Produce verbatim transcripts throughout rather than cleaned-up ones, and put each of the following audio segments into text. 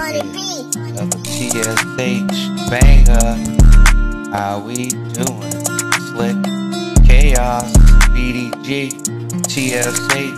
Another T S H banger. How we doing? Slick Chaos, B D G, T S H.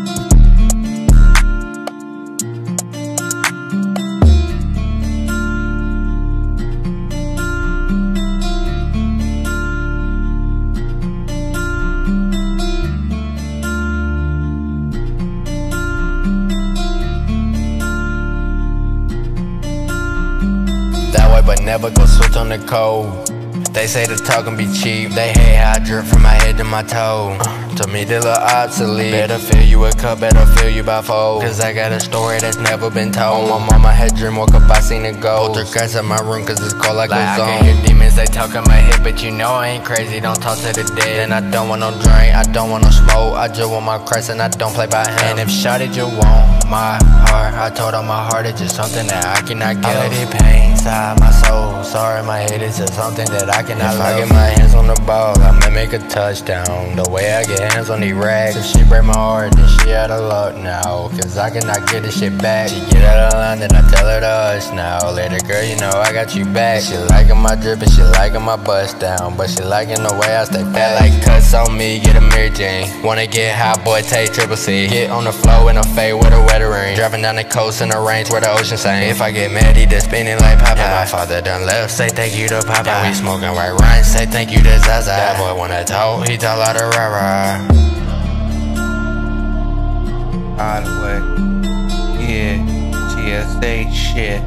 But never go switch on the code. They say the talkin' be cheap. They hate how I drip from my head to my toe. uh, To me they look obsolete. Better fill you a cup, better fill you by fold. Cause I got a story that's never been told. On my mama had dream, woke up, I seen it go. Poltergeist in my room cause it's cold like, like a zone. I can hear demons, they talk in my head. But you know I ain't crazy, don't talk to the dead. And I don't want no drink, I don't want no smoke. I just want my Christ and I don't play by him. And if shot it you want my heart, I told her my heart is just something that I cannot give. I let it pain inside my soul. Sorry my head is just something that I cannot love. If I get my hands on the ball, I may make a touchdown. The way I get hands on these rags, if she break my heart, then she out of luck now. Cause I cannot get this shit back. She get out of line, then I tell her to hush now. Later girl, you know I got you back. She liking my drip and she liking my bust down. But she liking the way I stay fat. Like cuts on me, get a Mary Jane. Wanna get high, boy, take triple C. Get on the floor in a fade with a wetter rain. Driving down the coast in the range where the ocean sang. If I get mad, he just spinning like Popeye. Yeah, my father done left, say thank you to Popeye. Yeah, we smoking white rice, say thank you to Zaza. That boy wanna talk, he talk out of rah-rah. By the way, yeah, T S H shit.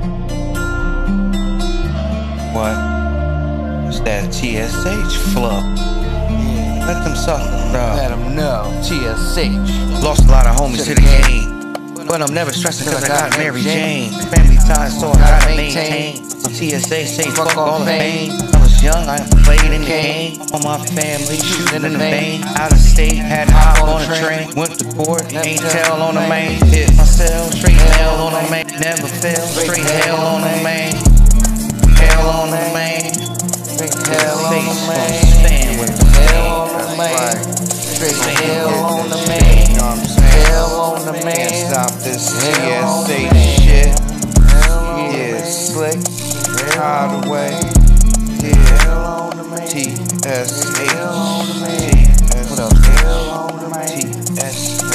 What? It's that T S H flow. Yeah. Let them suckers know. Let them know. T S H. Lost a lot of homies to the game. But I'm never stressing cause I got Mary Jane. Family ties so hard I maintain. T S A say fuck all the pain. I was young, I played in the game. On my family, shooting in the vein. Out of state, had to hop on a train. Went to court, ain't tell on the main. Hit myself, straight hell on the main. Never fail, straight hell on the main. Hell on the main. Hell on the main. Stand with the hell on the main. Straight hell on the main. Hell on the main. Can't stop this T S H shit. Yeah, slick. Hard away. Yeah. T S H. T S H. T S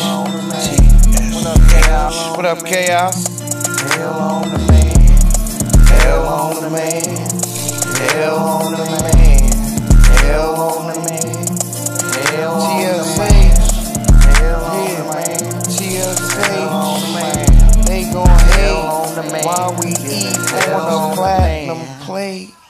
H. What up, Chaos? Hell on the man. Hell on the man. Hell on the man. Hell on the man. Hell on the man. Hell on the man. T S H. They gon' hate while we eat on a platinum plate.